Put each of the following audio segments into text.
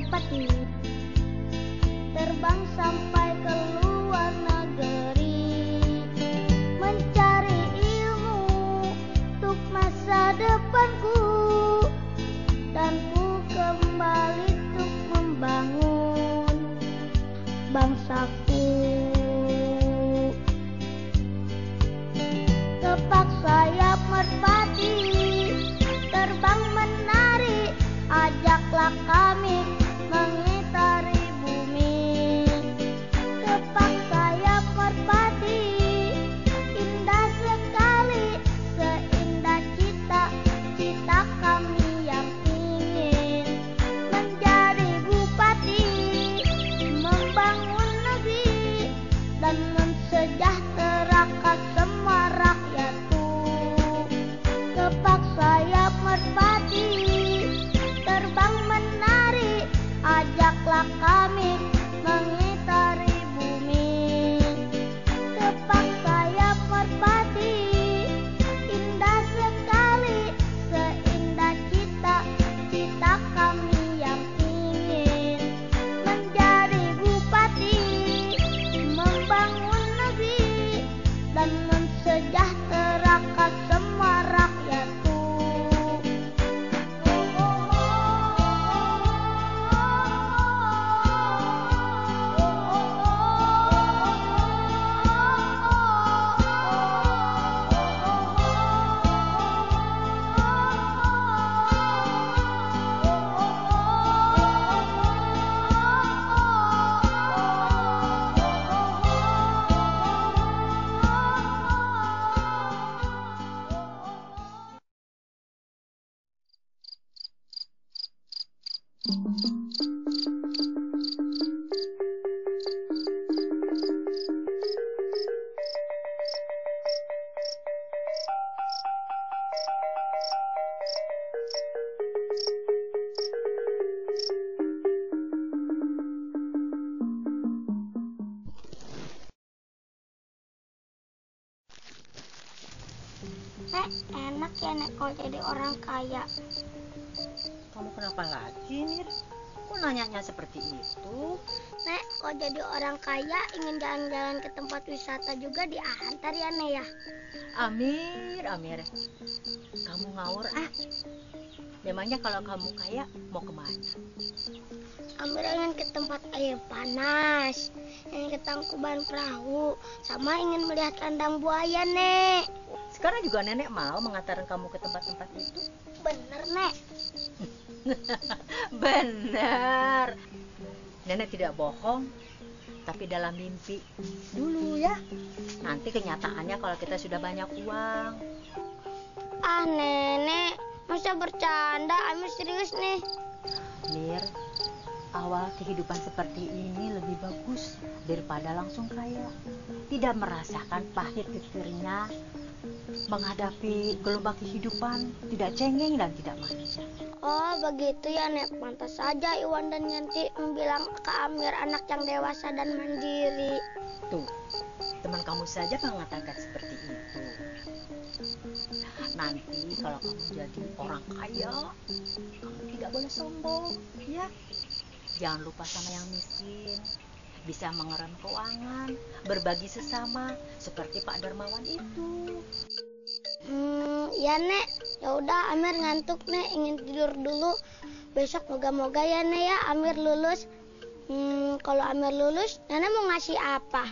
merpati, terbang sampai ke luar negeri, mencari ilmu untuk masa depanku, dan ku kembali untuk membangun bangsaku. Kepak sayap merpati, terbang menari, ajaklah kami mengitari bumi. Kepak sayap merpati, indah sekali, seindah cita-cita kami yang ingin menjadi bupati, membangun negeri, dan mensejahterakan semua rakyatku. Kepak sayap merpati, terbang menari, ajaklah kami mengitari bumi. Kepak sayap merpati, indah sekali, seindah cita-cita kami yang ingin menjadi bupati, membangun negeri, dan mensejahterakan semua rakyatku. Nek, enak ya Nek kalau jadi orang kaya. Kamu kenapa lagi, Mir? Kok nanyanya seperti itu? Nek, kalau jadi orang kaya ingin jalan-jalan ke tempat wisata juga diantar ya Nek ya. Amir, kamu ngawur ah. Memangnya kalau kamu kaya mau kemana? Amir ingin ke tempat air panas, ingin ke Tangkuban Perahu, sama ingin melihat kandang buaya Nek. Sekarang juga nenek mau mengantarkan kamu ke tempat-tempat itu. Bener Nek. Benar. Nenek tidak bohong, tapi dalam mimpi dulu ya. Nanti kenyataannya kalau kita sudah banyak uang. Ah Nenek, masa bercanda? Amir serius nih. Mir, awal kehidupan seperti ini lebih bagus daripada langsung kaya. Tidak merasakan pahit getirnya menghadapi gelombang kehidupan, tidak cengeng dan tidak manja. Oh begitu ya Nek, pantas saja Iwan dan Yanti membilang ke Amir anak yang dewasa dan mandiri. Tuh, teman kamu saja mengatakan seperti itu. Nanti kalau kamu jadi orang kaya, kamu tidak boleh sombong, ya. Jangan lupa sama yang miskin, bisa mengeram keuangan, berbagi sesama, seperti Pak Darmawan itu. Ya Nek, ya udah Amir ngantuk Nek, ingin tidur dulu. Besok moga-moga ya Nek ya Amir lulus. Kalau Amir lulus, Nenek mau ngasih apa?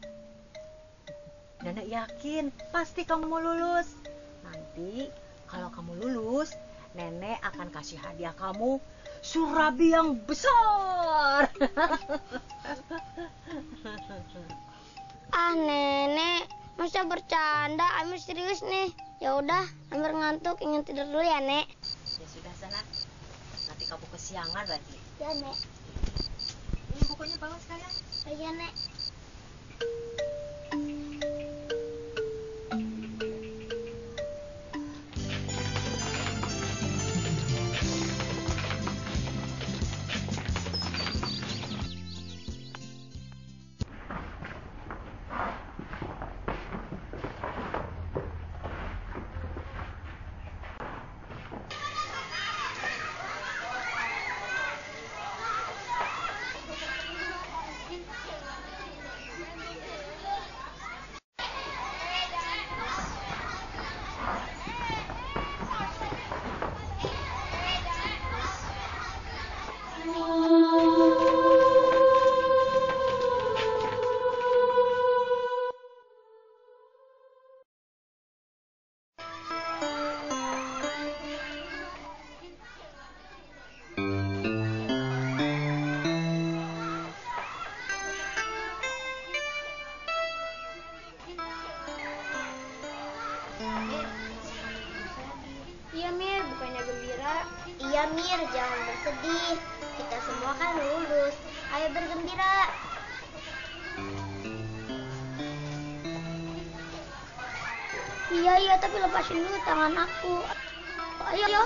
Nenek yakin pasti kamu mau lulus. Nanti kalau kamu lulus, Nenek akan kasih hadiah kamu surabi yang besar. Ah Nenek, masa bercanda? Amir serius nih. Ya udah, Amir ngantuk, ingin tidur dulu ya Nek. Ya sudah sana, nanti kamu kesiangan lagi. Ya Nek. Ini bukunya bawa sekalian. Ya Nek. jangan bersedih. Kita semua kan lulus. Ayo bergembira. Iya, tapi lepasin dulu tangan aku. Ayo.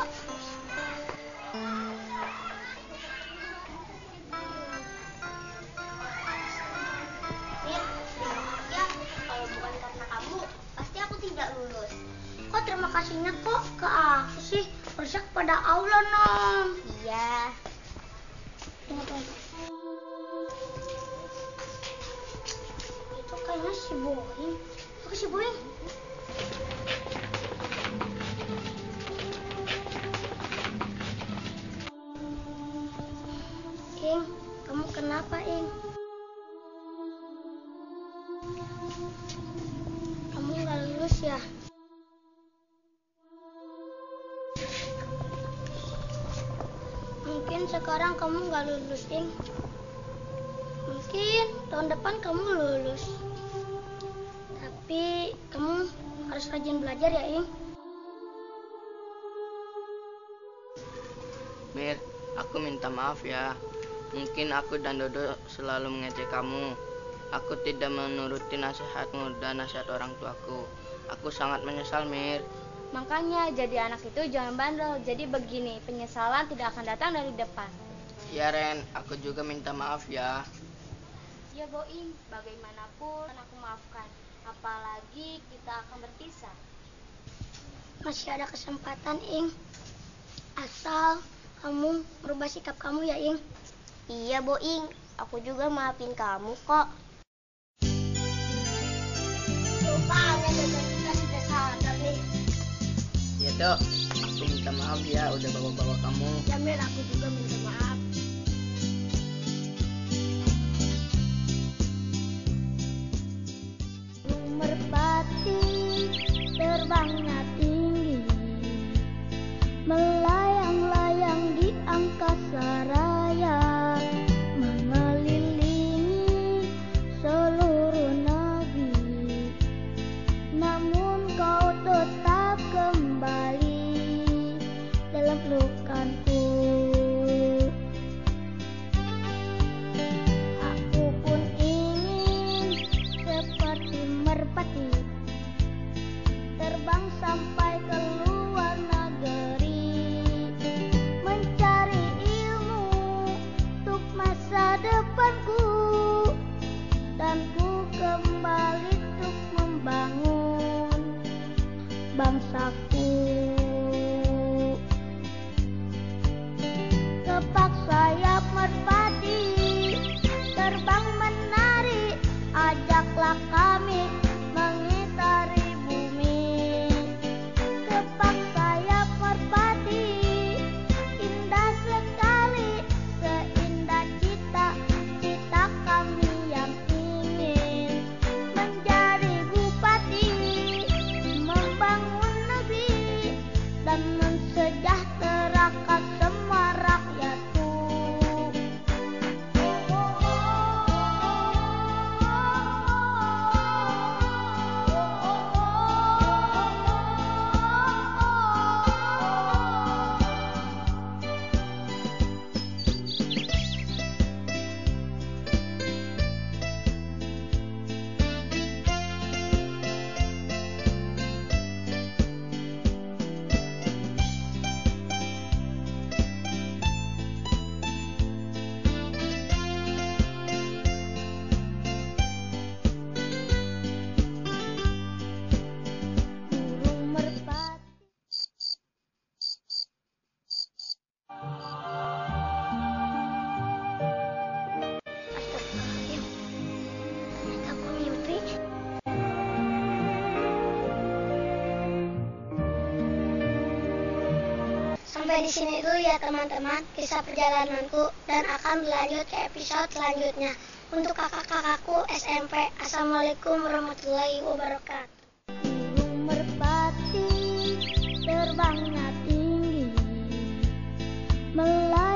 Mir, terima kasih ya. Kalau bukan karena kamu, pasti aku tidak lulus. Kok terima kasihnya kok ke aku sih? Harusnya kepada Allah, Nom. Iya. Itu kayaknya si Boing. Oke, si Boing. Ing, kamu kenapa, Ing? Kamu nggak lulus ya? Mungkin sekarang kamu nggak lulus, Ing. Mungkin tahun depan kamu lulus. Tapi kamu harus rajin belajar ya, Ing. Mir, aku minta maaf ya. Mungkin aku dan Dodo selalu mengejek kamu. Aku tidak menuruti nasihatmu dan nasihat orang tuaku. Aku sangat menyesal, Mir. Makanya jadi anak itu jangan bandel. Jadi begini, penyesalan tidak akan datang dari depan. Ya Ren, aku juga minta maaf ya. Ya Boing, bagaimanapun aku maafkan. Apalagi kita akan berpisah. Masih ada kesempatan, Ing. Asal kamu merubah sikap kamu ya, Ing. Iya, Boing. Aku juga maafin kamu kok. Rupanya kita sudah sadar nih. Ya Dok, aku minta maaf ya udah bawa-bawa kamu. Ya Mir, aku juga minta maaf. Merpati terbangnya tinggi, melayang-layang di angkasa raya, mengelilingi seluruh negeri. Namun kau tetap kembali dalam pelukanku. Aku pun ingin seperti merpati, terbang sampai ke luar negeri, mencari ilmu untuk masa depanku, dan ku kembali untuk membangun bangsaku. Kepak sayap merpati terbang menari, ajaklah kami mengitari bumi. Kepak sayap merpati indah sekali, seindah cita-cita kami yang ingin menjadi bupati, membangun negeri dan mensejahterakan semua rakyatku. Burung merpati. Astagfirullahaladzim. Ternyata aku mimpi. Sampai di sini dulu ya teman-teman kisah perjalananku, dan akan berlanjut ke episode selanjutnya. Untuk kakak-kakakku SMP, Assalamualaikum warahmatullahi wabarakatuh. Burung merpati terbangnya tinggi, melayang